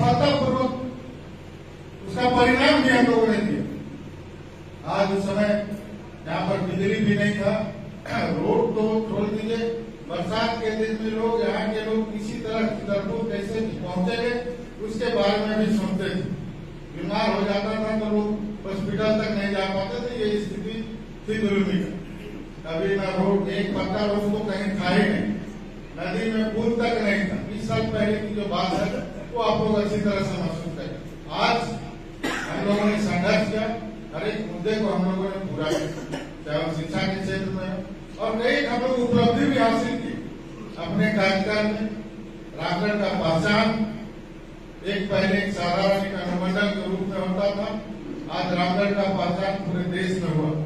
सफलतापूर्वक उसका परिणाम भी हम लोगों ने दिया। आज उस समय यहाँ पर बिजली भी नहीं था, रोड तो छोड़ दीजिए, बरसात के दिन में लोग यहाँ के लोग किसी तरह छतरपुर कैसे पहुंचेंगे उसके बारे में भी सुनते थे। बीमार हो जाता था तो लोग हॉस्पिटल तक नहीं जा पाते थे। ये स्थिति थी दुर्मी का। कभी ना रोड, एक पक्का रोड तो कहीं था ही नहीं, नदी में पुल तक नहीं था। 20 साल पहले की जो बात है वो आप लोग अच्छी तरह से महसूस करें। आज हम लोगों ने संघर्ष किया, हर एक मुद्दे को हम लोगों ने पूरा किया, चाहे वो शिक्षा के क्षेत्र में, और कई हम लोग उपलब्धि भी हासिल की अपने कार्यकाल में। रामगढ़ का पहचान एक पहले एक साधारण एक अनुमंडल के रूप में होता था, आज रामगढ़ का पहचान पूरे देश में हुआ।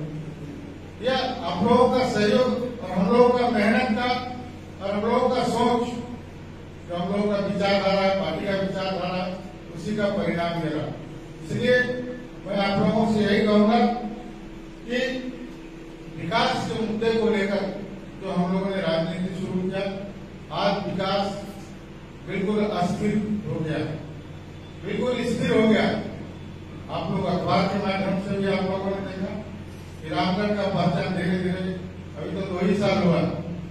यह आप लोगों का सहयोग और हम लोगों का मेहनत का और हम लोगों का सोच, जो हम लोगों का विचारधारा है, पार्टी का विचारधारा, उसी का परिणाम दे रहा। इसलिए मैं आप लोगों से यही कहूंगा कि विकास के मुद्दे को लेकर जो हम लोगों ने राजनीति शुरू किया, आज विकास बिल्कुल अस्थिर हो गया है, बिल्कुल स्थिर हो गया। आप लोग अखबार के माध्यम से भी आप लोगों ने देखा कि रामगढ़ का पहचान धीरे धीरे, अभी तो 2 ही साल हुआ,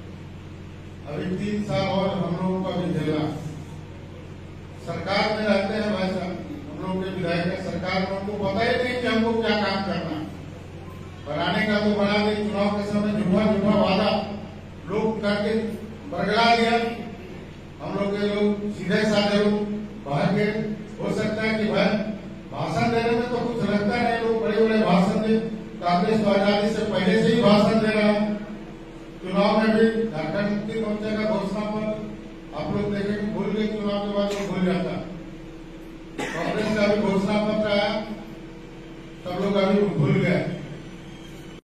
अभी 3 साल और हम लोगों का भी झेलना। सरकार में रहते हैं भाई साहब, हम लोग के विधायक है, सरकार में उनको पता ही नहीं कि हमको क्या काम करना है। बनाने का तो बना दे, चुनाव के समय झूठा झूठा वादा लोग करके बरगला दिया। हम लोग के लोग सीधे साधे लोग बाहर गए। हो सकता है कि भाई भाषण देने में तो कुछ लगता है, लोग बड़े बड़े भाषण दे, कांग्रेस तो आजादी से पहले से ही भाषण दे रहा है। चुनाव में भी झारखंड मुक्ति मोर्चा का घोषणा पर आप लोग देखेंगे भूल गए, चुनाव के बाद वो भूल जाता है। कांग्रेस का भी घोषणा